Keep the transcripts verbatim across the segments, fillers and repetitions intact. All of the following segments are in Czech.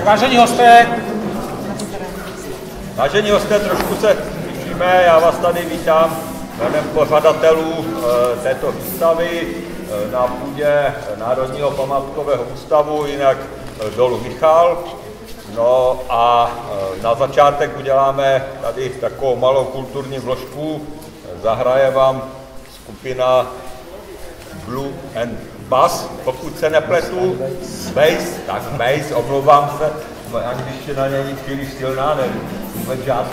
vážení hosté. Vážení hosté, trošku se slyšíme, já vás tady vítám jménem pořadatelů této výstavy na půdě Národního památkového ústavu, jinak dolu Michal. No a na začátek uděláme tady takovou malou kulturní vložku. Zahraje vám skupina Blue and Bass, pokud se nepletu, bass, tak bass, omlouvám se, angličtina není příliš silná, nevím, vůbec žádný.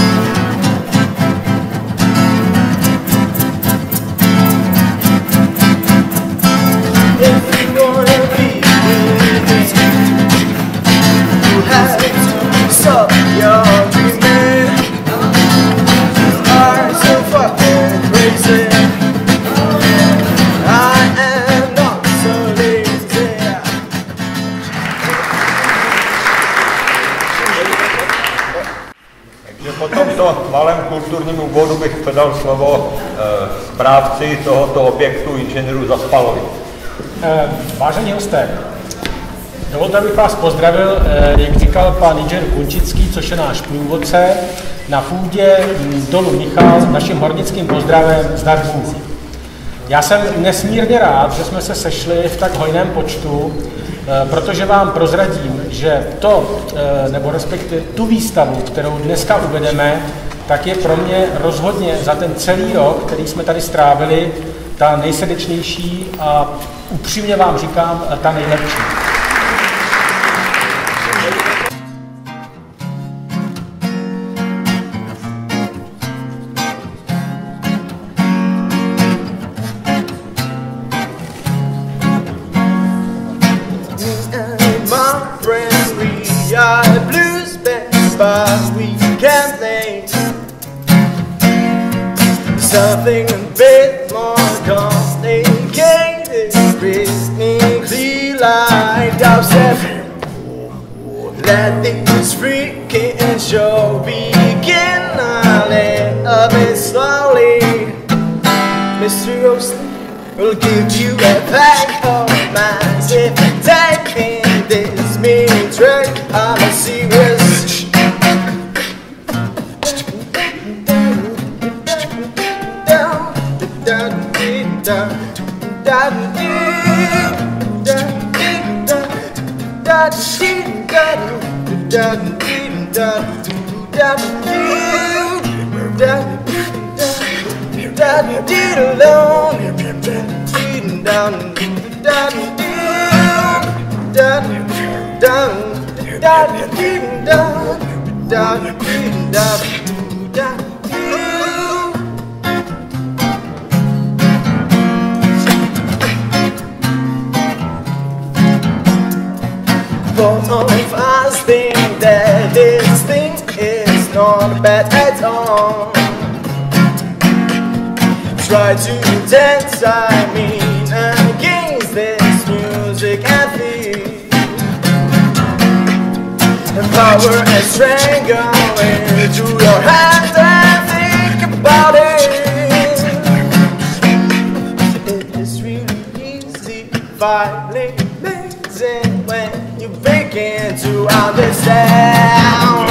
Po tomto malém kulturním úvodu bych předal slovo e, správci tohoto objektu, inženýru Zaspalovi. E, vážení hosté, dovolte, abych vás pozdravil, e, jak říkal pan inženýr Kunčický, což je náš průvodce, na půdě dolu Michal s naším hornickým pozdravem zdar Bůh. Já jsem nesmírně rád, že jsme se sešli v tak hojném počtu, protože vám prozradím, že to, nebo respektive tu výstavu, kterou dneska uvedeme, tak je pro mě rozhodně za ten celý rok, který jsme tady strávili, ta nejsrdečnější a upřímně vám říkám, ta nejlepší. Something a bit more complicated, rhythmically like dubstep. Let this freaking show begin. I'll end up it slowly. Mister Ghost will give you a pack of minds if you take in this mini track. I'm a serious. Both of us think that this thing is not bad at all. Try to dance, I mean, against this music and feel. And power and strength go into your hands and think about it. It is really easy, finally amazing when you begin to understand.